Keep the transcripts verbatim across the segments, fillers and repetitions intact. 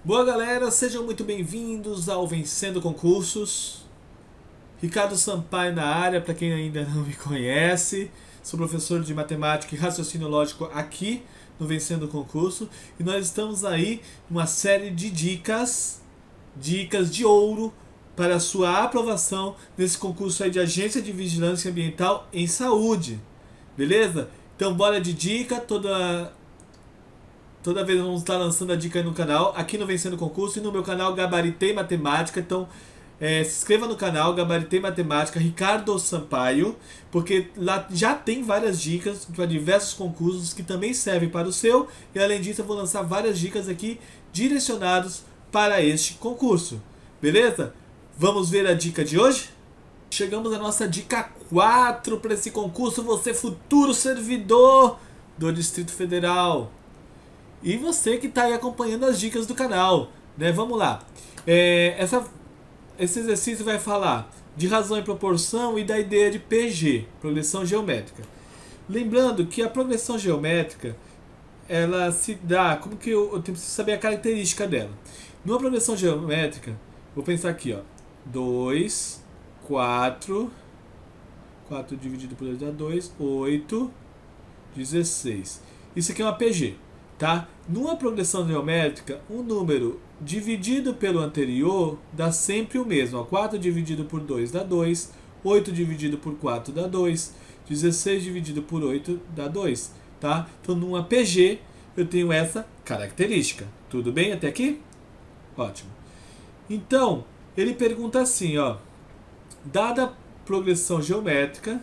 Boa galera, sejam muito bem-vindos ao Vencendo Concursos. Ricardo Sampaio na área, para quem ainda não me conhece. Sou professor de matemática e raciocínio lógico aqui no Vencendo Concurso. E nós estamos aí uma série de dicas, dicas de ouro para a sua aprovação nesse concurso aí de Agência de Vigilância Ambiental em Saúde. Beleza? Então bora de dica, toda... Toda vez vamos estar lançando a dica aí no canal, aqui no Vencendo Concurso e no meu canal Gabaritei Matemática. Então é, se inscreva no canal Gabaritei Matemática Ricardo Sampaio, porque lá já tem várias dicas para diversos concursos que também servem para o seu. E além disso eu vou lançar várias dicas aqui direcionadas para este concurso. Beleza? Vamos ver a dica de hoje? Chegamos à nossa dica quatro para esse concurso. Você futuro servidor do Distrito Federal. E você que está aí acompanhando as dicas do canal, né? Vamos lá. É, essa, esse exercício vai falar de razão e proporção e da ideia de P G, progressão geométrica. Lembrando que a progressão geométrica, ela se dá, como que eu, eu preciso saber a característica dela. Numa progressão geométrica, vou pensar aqui, ó, dois, quatro, quatro dividido por dois dá dois, oito, dezesseis. Isso aqui é uma P G. Tá? Numa progressão geométrica, um número dividido pelo anterior dá sempre o mesmo. Ó, quatro dividido por dois dá dois, oito dividido por quatro dá dois, dezesseis dividido por oito dá dois. Tá? Então, numa P G, eu tenho essa característica. Tudo bem até aqui? Ótimo. Então, ele pergunta assim, ó, dada a progressão geométrica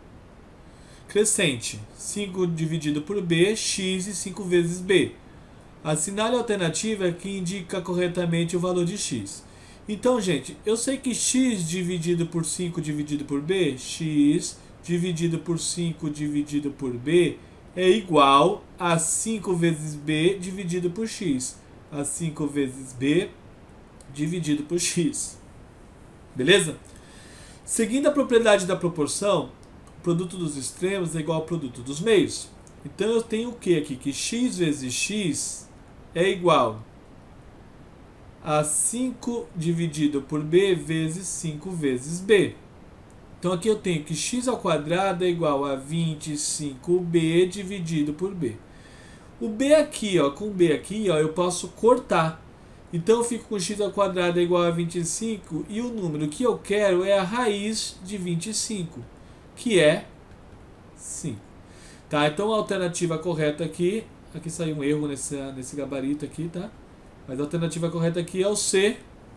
crescente, cinco dividido por b, x e cinco vezes b. Assinale a alternativa que indica corretamente o valor de x. Então, gente, eu sei que x dividido por cinco dividido por b, x dividido por cinco dividido por b, é igual a cinco vezes b dividido por x. A cinco vezes b dividido por x. Beleza? Seguindo a propriedade da proporção, o produto dos extremos é igual ao produto dos meios. Então eu tenho o que aqui? Que x vezes x é igual a cinco dividido por b vezes cinco vezes b. Então aqui eu tenho que x ao quadrado é igual a vinte e cinco b dividido por b. O b aqui, ó, com o b aqui, ó, eu posso cortar. Então eu fico com x ao quadrado é igual a vinte e cinco e o número que eu quero é a raiz de vinte e cinco. Que é cinco. Tá? Então a alternativa correta aqui, aqui saiu um erro nesse, nesse gabarito aqui, tá? Mas a alternativa correta aqui é o C,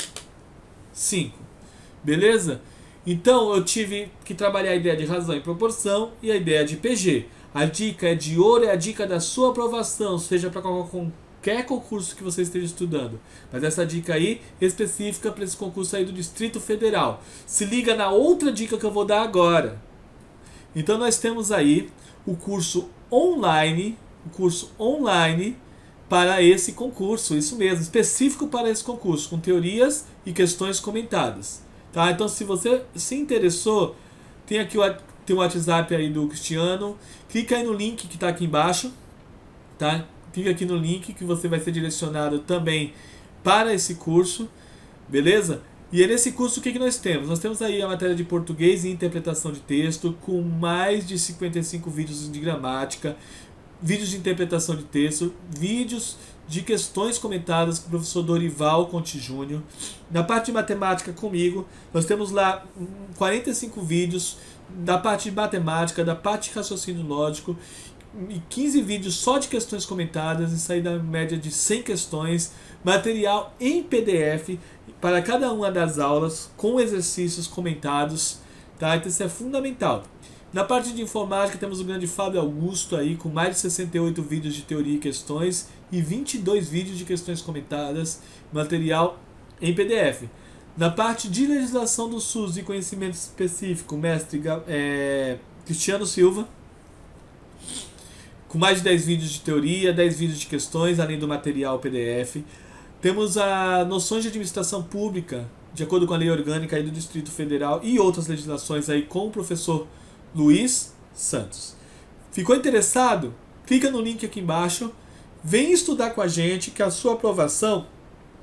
cinco. Beleza? Então eu tive que trabalhar a ideia de razão e proporção e a ideia de P G. A dica é de ouro, é a dica da sua aprovação, seja para qualquer concurso que você esteja estudando. Mas essa dica aí específica para esse concurso aí do Distrito Federal. Se liga na outra dica que eu vou dar agora. Então nós temos aí o curso online, o curso online para esse concurso, isso mesmo, específico para esse concurso, com teorias e questões comentadas. Tá? Então se você se interessou, tem aqui o, tem o WhatsApp aí do Cristiano, clica aí no link que está aqui embaixo, tá? Clica aqui no link que você vai ser direcionado também para esse curso, beleza? E é nesse curso o que, que nós temos? Nós temos aí a matéria de português e interpretação de texto, com mais de cinquenta e cinco vídeos de gramática, vídeos de interpretação de texto, vídeos de questões comentadas com o professor Dorival Conti Júnior. Na parte de matemática comigo, nós temos lá quarenta e cinco vídeos da parte de matemática, da parte de raciocínio lógico, e quinze vídeos só de questões comentadas, isso aí dá média de cem questões, material em P D F para cada uma das aulas, com exercícios comentados, tá? Então isso é fundamental. Na parte de informática temos o grande Fábio Augusto aí, com mais de sessenta e oito vídeos de teoria e questões e vinte e dois vídeos de questões comentadas, material em P D F. Na parte de legislação do SUS e conhecimento específico, mestre é, Cristiano Silva, com mais de dez vídeos de teoria, dez vídeos de questões, além do material P D F. Temos a noções de administração pública, de acordo com a lei orgânica aí do Distrito Federal e outras legislações aí com o professor Luiz Santos. Ficou interessado? Clica no link aqui embaixo, vem estudar com a gente que a sua aprovação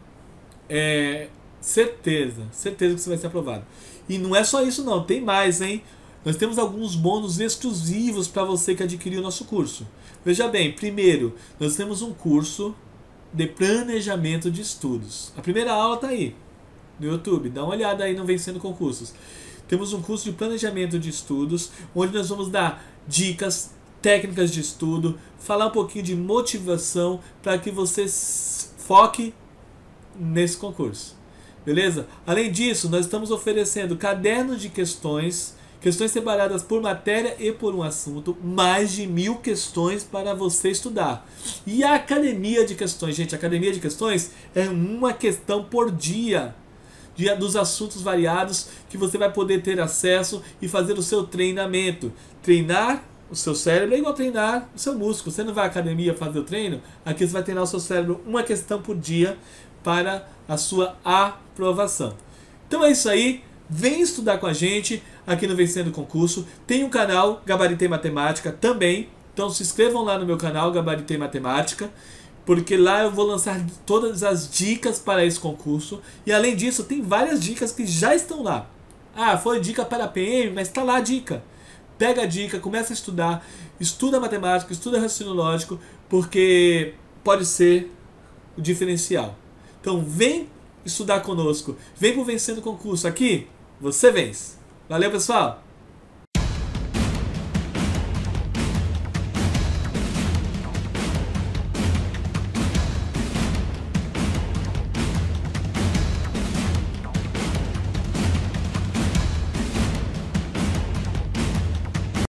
é certeza, certeza que você vai ser aprovado. E não é só isso não, tem mais, hein? Nós temos alguns bônus exclusivos para você que adquiriu o nosso curso. Veja bem, primeiro, nós temos um curso de planejamento de estudos. A primeira aula está aí no YouTube, dá uma olhada aí no Vencendo Concursos. Temos um curso de planejamento de estudos, onde nós vamos dar dicas, técnicas de estudo, falar um pouquinho de motivação para que você foque nesse concurso. Beleza? Além disso, nós estamos oferecendo cadernos de questões, questões separadas por matéria e por um assunto, mais de mil questões para você estudar. E a academia de questões, gente, a academia de questões é uma questão por dia, dia dos assuntos variados que você vai poder ter acesso e fazer o seu treinamento. Treinar o seu cérebro é igual treinar o seu músculo. Você não vai à academia fazer o treino, aqui você vai treinar o seu cérebro uma questão por dia para a sua aprovação. Então é isso aí, vem estudar com a gente aqui no Vencendo Concurso. Tem um canal Gabaritei Matemática também, então se inscrevam lá no meu canal Gabaritei Matemática, porque lá eu vou lançar todas as dicas para esse concurso. E além disso, tem várias dicas que já estão lá. Ah, foi dica para P M, mas está lá a dica. Pega a dica, começa a estudar, estuda matemática, estuda raciocínio lógico, porque pode ser o diferencial. Então vem estudar conosco, vem pro Vencendo Concurso. Aqui você vence. Valeu, pessoal!